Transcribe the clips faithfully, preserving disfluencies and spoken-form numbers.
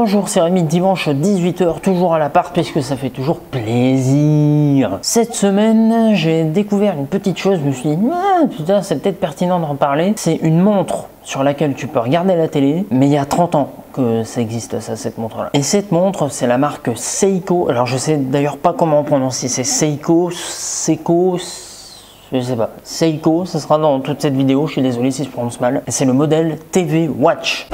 Bonjour, c'est Rémi, dimanche dix-huit heures, toujours à l'appart puisque ça fait toujours plaisir. Cette semaine, j'ai découvert une petite chose, je me suis dit, ah, putain, c'est peut-être pertinent d'en parler. C'est une montre sur laquelle tu peux regarder la télé, mais il y a trente ans que ça existe, ça, cette montre-là. Et cette montre, c'est la marque Seiko. Alors, je sais d'ailleurs pas comment on prononce, c'est Seiko, Seiko, je sais pas. Seiko, ça sera dans toute cette vidéo, je suis désolé si je prononce mal. C'est le modèle T V Watch.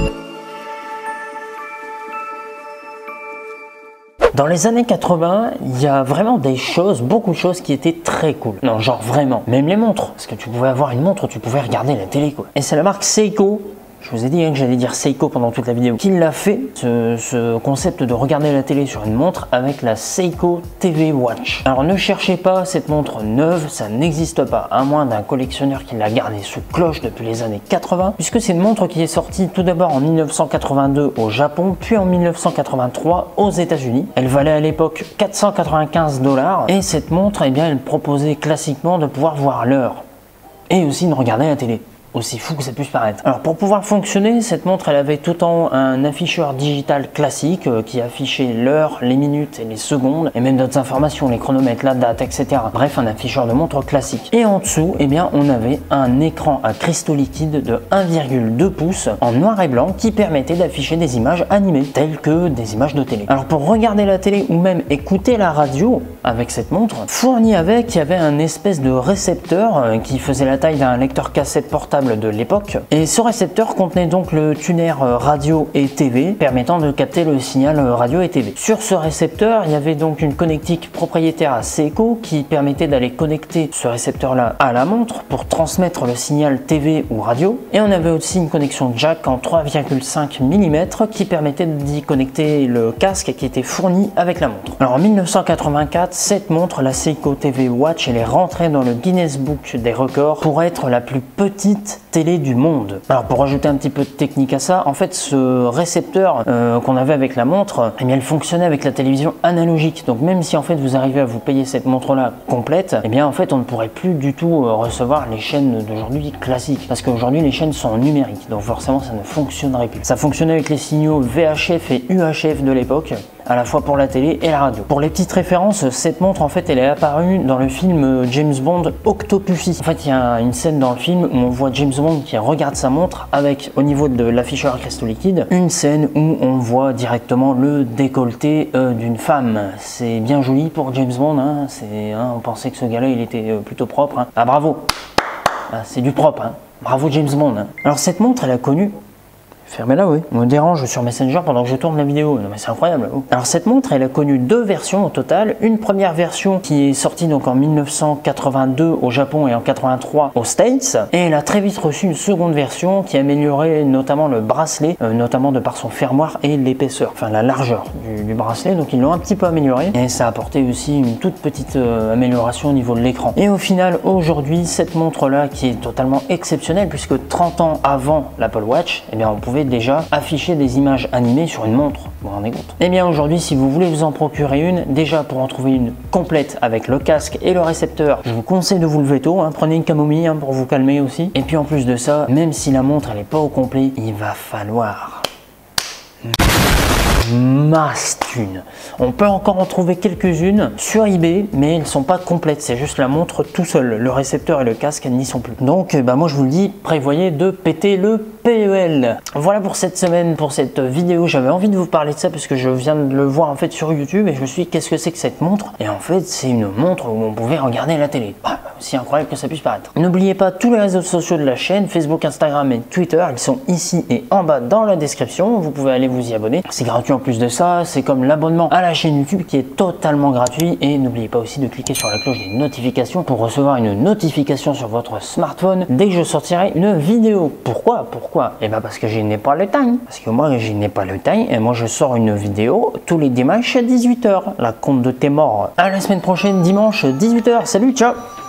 Dans les années quatre-vingt, il y a vraiment des choses, beaucoup de choses qui étaient très cool. Non, genre vraiment. Même les montres. Parce que tu pouvais avoir une montre, tu pouvais regarder la télé, quoi. Et c'est la marque Seiko. Je vous ai dit hein, que j'allais dire Seiko pendant toute la vidéo. Qui l'a fait, ce, ce concept de regarder la télé sur une montre avec la Seiko T V Watch. Alors ne cherchez pas cette montre neuve, ça n'existe pas, à moins d'un collectionneur qui l'a gardée sous cloche depuis les années quatre-vingt, puisque c'est une montre qui est sortie tout d'abord en mille neuf cent quatre-vingt-deux au Japon, puis en mille neuf cent quatre-vingt-trois aux États-Unis. Elle valait à l'époque quatre cent quatre-vingt-quinze dollars, et cette montre, eh bien, elle proposait classiquement de pouvoir voir l'heure, et aussi de regarder la télé. Aussi fou que ça puisse paraître. Alors pour pouvoir fonctionner, cette montre elle avait tout en haut un afficheur digital classique euh, qui affichait l'heure, les minutes et les secondes et même d'autres informations, les chronomètres, la date, et cetera. Bref, un afficheur de montre classique. Et en dessous, eh bien, on avait un écran à cristaux liquides de un virgule deux pouces en noir et blanc qui permettait d'afficher des images animées telles que des images de télé. Alors pour regarder la télé ou même écouter la radio avec cette montre, fourni avec, il y avait un espèce de récepteur euh, qui faisait la taille d'un lecteur cassette portable de l'époque, et ce récepteur contenait donc le tuner radio et T V permettant de capter le signal radio et T V. Sur ce récepteur, il y avait donc une connectique propriétaire à Seiko qui permettait d'aller connecter ce récepteur là à la montre pour transmettre le signal T V ou radio, et on avait aussi une connexion jack en trois virgule cinq millimètres qui permettait d'y connecter le casque qui était fourni avec la montre. Alors en mille neuf cent quatre-vingt-quatre, cette montre, la Seiko T V Watch, elle est rentrée dans le Guinness Book des records pour être la plus petite télé du monde. Alors pour rajouter un petit peu de technique à ça, en fait ce récepteur euh, qu'on avait avec la montre, eh bien elle fonctionnait avec la télévision analogique. Donc même si en fait vous arrivez à vous payer cette montre là complète, eh bien en fait on ne pourrait plus du tout euh, recevoir les chaînes d'aujourd'hui classiques, parce qu'aujourd'hui les chaînes sont numériques, donc forcément ça ne fonctionnerait plus. Ça fonctionnait avec les signaux V H F et U H F de l'époque, à la fois pour la télé et la radio. Pour les petites références, cette montre en fait elle est apparue dans le film James Bond Octopussy. En fait il y a une scène dans le film où on voit James Bond qui regarde sa montre avec, au niveau de l'afficheur à cristaux liquides, une scène où on voit directement le décolleté euh, d'une femme. C'est bien joli pour James Bond, hein. C'est, hein, on pensait que ce gars-là il était euh, plutôt propre. Hein. Ah bravo, ah, c'est du propre, hein. Bravo James Bond. Hein. Alors cette montre elle a connu... Fermez-la, oui. On me dérange sur Messenger pendant que je tourne la vidéo. Non mais c'est incroyable. Oh. Alors cette montre, elle a connu deux versions au total. Une première version qui est sortie donc en mille neuf cent quatre-vingt-deux au Japon et en quatre-vingt-trois aux States. Et elle a très vite reçu une seconde version qui améliorait notamment le bracelet, euh, notamment de par son fermoir et l'épaisseur, enfin la largeur du, du bracelet. Donc ils l'ont un petit peu amélioré. Et ça a apporté aussi une toute petite euh, amélioration au niveau de l'écran. Et au final, aujourd'hui, cette montre-là qui est totalement exceptionnelle puisque trente ans avant l'Apple Watch, eh bien on pouvait déjà afficher des images animées sur une montre. Vous vous rendez compte? Et bien aujourd'hui, si vous voulez vous en procurer une, déjà pour en trouver une complète avec le casque et le récepteur, je vous conseille de vous lever tôt, hein. Prenez une camomille hein, pour vous calmer aussi. Et puis en plus de ça, même si la montre elle n'est pas au complet, il va falloir masse thune. On peut encore en trouver quelques-unes sur eBay, mais elles ne sont pas complètes. C'est juste la montre tout seul. Le récepteur et le casque n'y sont plus. Donc, bah, moi je vous le dis, prévoyez de péter le P E L. Voilà pour cette semaine, pour cette vidéo. J'avais envie de vous parler de ça parce que je viens de le voir en fait sur YouTube et je me suis dit qu'est-ce que c'est que cette montre? Et en fait, c'est une montre où on pouvait regarder la télé. Ah, aussi incroyable que ça puisse paraître. N'oubliez pas tous les réseaux sociaux de la chaîne, Facebook, Instagram et Twitter. Ils sont ici et en bas dans la description. Vous pouvez aller vous y abonner. C'est gratuit en plus de ça. C'est comme l'abonnement à la chaîne YouTube qui est totalement gratuit. Et n'oubliez pas aussi de cliquer sur la cloche des notifications pour recevoir une notification sur votre smartphone dès que je sortirai une vidéo. Pourquoi? Pourquoi? Et bien parce que je n'ai pas le temps. Parce que moi je n'ai pas le temps et moi je sors une vidéo tous les dimanches à dix-huit heures. La compte de tes morts. À la semaine prochaine, dimanche dix-huit heures. Salut, ciao!